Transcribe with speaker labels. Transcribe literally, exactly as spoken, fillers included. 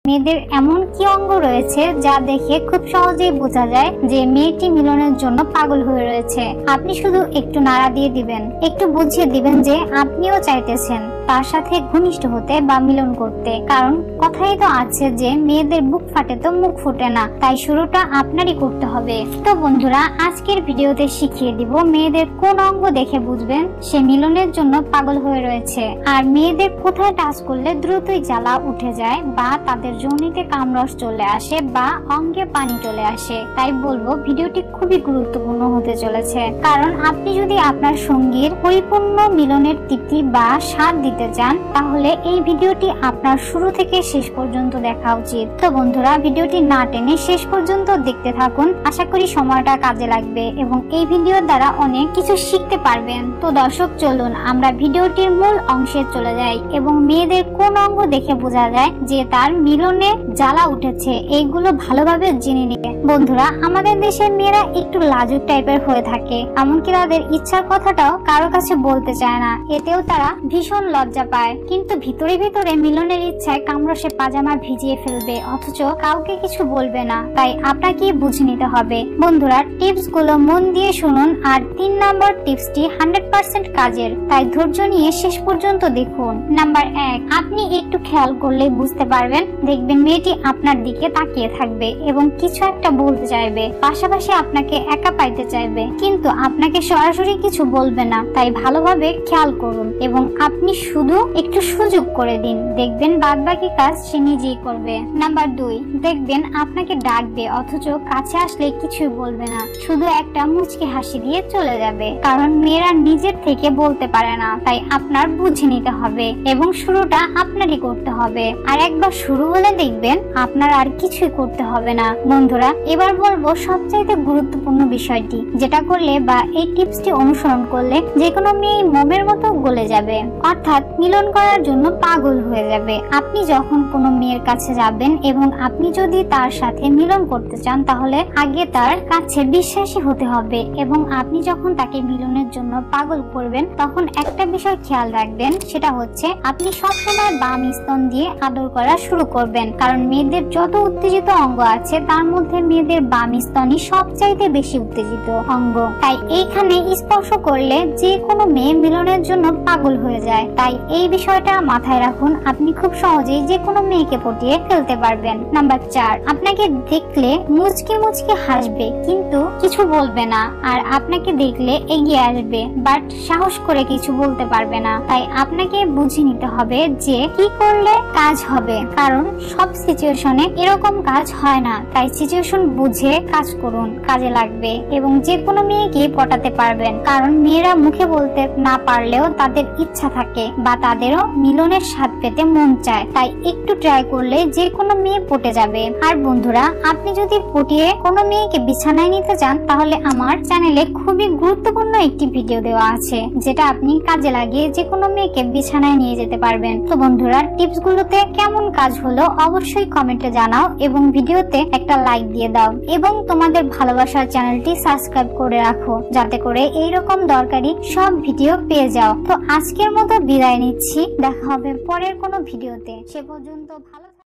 Speaker 1: মেয়েদের এমন কি অঙ্গ রয়েছে যা দেখে খুব সহজেই বোঝা যায় যে মেয়েটি মিলনের জন্য পাগল হয়ে রয়েছে। আপনি শুধু একটু নাড়া দিয়ে দিবেন, একটু বুঝিয়ে দিবেন যে আপনিও চাইতেছেন তার সাথে ঘনিষ্ঠ হতে বা মিলন করতে। কারণ কথাই তো আছে যে মেয়েদের বুক ফাটে তো মুখ ফুটে না, তাই শুরুটা আপনারই করতে হবে। তো বন্ধুরা, আজকের ভিডিওতে শিখিয়ে দিব মেয়েদের কোন অঙ্গ দেখে বুঝবেন সে মিলনের জন্য পাগল হয়ে রয়েছে, আর মেয়েদের কোথায় টাচ করলে দ্রুতই জ্বালা উঠে যায় বা তাদের যোনিতে কামরস চলে আসে বা অঙ্গে পানি চলে আসে। তাই বলবো ভিডিওটি খুবই গুরুত্বপূর্ণ হতে চলেছে, কারণ আপনি যদি আপনার সঙ্গীর পরিপূর্ণ মিলনের তৃপ্তি বা স্বাদ দিতে চান তাহলে এই ভিডিওটি আপনার শুরু থেকে শেষ পর্যন্ত দেখা উচিত। তো বন্ধুরা, ভিডিওটি না টেনে শেষ পর্যন্ত দেখতে থাকুন, আশা করি সময়টা কাজে লাগবে এবং এই ভিডিওর দ্বারা অনেক কিছু শিখতে পারবেন। তো দর্শক, চলুন আমরা ভিডিওটির মূল অংশে চলে যাই এবং মেয়েদের কোন অঙ্গ দেখে বোঝা যায় যে তার মিলনে জ্বালা উঠেছে এইগুলো ভালোভাবে জেনে নিবে। বন্ধুরা, আমাদের দেশের মেয়েরা একটু লাজুক টাইপের হয়ে থাকে, এমনকি তাদের ইচ্ছার কথাটাও কারো কাছে বলতে চায় না, এতেও তারা ভীষণ লজ্জা পায়, কিন্তু ভিতরে ভিতরে মিলনের ইচ্ছায় কামরসে পাজামা ভিজিয়ে ফেলবে, অথচ কাউকে কিছু বলবে না। তাই আপনাকে বুঝে নিতে হবে। বন্ধুরা, টিপস গুলো মন দিয়ে শুনুন, আর তিন নাম্বার টিপসটি হান্ড্রেড পার্সেন্ট কাজের, তাই ধৈর্য নিয়ে শেষ পর্যন্ত দেখুন। নাম্বার এক, আপনি একটু খেয়াল করলে বুঝতে পারবেন, দেখবেন মেয়েটি আপনার দিকে তাকিয়ে থাকবে এবং কিছু একটা বলতে চাইবে, পাশাপাশি আপনাকে একা পাইতে চাইবে, কিন্তু আপনাকে সরাসরি কিছু বলবে না। তাই ভালোভাবে খেয়াল করুন এবং আপনি শুধু একটু সুযোগ করে দিন, দেখবেন বাদ বাকি কাজ সে নিজেই করবে। নাম্বার দুই, দেখবেন আপনাকে ডাকবে অথচ কাছে আসলে কিছুই বলবে না, শুধু একটা মুচকি হাসি দিয়ে চলে যাবে, কারণ মেয়েরা নিজের থেকে বলতে পারে না, তাই আপনার বুঝে নিতে হবে এবং শুরুটা আপনারই করতে হবে। আর একবার শুরু হলে দেখবেন আপনার আর কিছুই করতে হবে না। বন্ধুরা, এবার বলবো সবচাইতে গুরুত্বপূর্ণ বিষয়টি, যেটা করলে বা এই টিপসটি অনুসরণ করলে যে কোনো মেয়ে মোমের মতো গলে যাবে, অর্থাৎ মিলন করার জন্য পাগল হয়ে যাবে। আপনি যখন কোনো মেয়ের কাছে যাবেন এবং আপনি যদি তার সাথে মিলন করতে চান তাহলে আগে তার কাছে বিশ্বাসী হতে হবে এবং আপনি যখন তাকে মিলনের জন্য পাগল করবেন তখন একটা বিষয় খেয়াল রাখবেন, সেটা হচ্ছে আপনি সবসময় বাম স্তন দিয়ে আদর করা শুরু করবেন, কারণ মেয়েদের যত উত্তেজিত অঙ্গ আছে তার মধ্যে মেয়েদের বাম স্তনই সবচাইতে বেশি উত্তেজিত অঙ্গ। তাই এইখানে স্পর্শ করলে যে কোনো মেয়ে মিলনের জন্য পাগল হয়ে যায়। তাই এই বিষয়টা মাথায় রাখুন, আপনি খুব সহজেই যে কোনো মেয়েকে পটিয়ে ফেলতে পারবেন। নাম্বার চার, আপনাকে দেখলে মুচকি মুচকি হাসবে কিন্তু কিছু বলবে না, আর আপনাকে দেখলে এগিয়ে আসবে বাট সাহস করে কিছু বলতে পারবে না। তাই আপনাকে বুঝে নিতে হবে যে কি করলে কাজ হবে, কারণ সব সিচুয়েশনে এরকম কাজ হয় না। তাই সিচুয়েশন বুঝে কাজ করুন, কাজে লাগবে এবং যে কোনো মেয়েকে পটাতে পারবেন, কারণ মেয়েরা মুখে বলতে না পারলেও তাদের ইচ্ছা থাকে বা তাদেরও মিলনের স্বাদ পেতে মন চায়, তাই একটু ট্রাই করলে যে কোনো মেয়ে পটে যাবে। আর বন্ধুরা, আপনি যদি পটিয়ে কোনো মেয়েকে বিছানায় নিতে চান তাহলে আমার চ্যানেলে খুবই গুরুত্বপূর্ণ একটি ভিডিও দেওয়া আছে, যেটা আপনি কাজে লাগিয়ে যে কোনো মেয়েকে বিছানায় নিয়ে যেতে পারবেন। তো বন্ধুরা, টিপস গুলোতে কেমন কাজ হলো অবশ্যই কমেন্টে জানাও এবং ভিডিওতে একটা লাইক দিয়ে দাও এবং তোমাদের ভালোবাসার চ্যানেলটি সাবস্ক্রাইব করে রাখো, যাতে করে এইরকম দরকারি সব ভিডিও পেয়ে যাও। তো আজকের মতো বিদায় নিচ্ছি, দেখা হবে পরের কোনো ভিডিওতে। সে পর্যন্ত ভালো